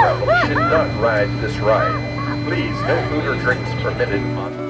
background should not ride this ride. Please, no food or drinks permitted on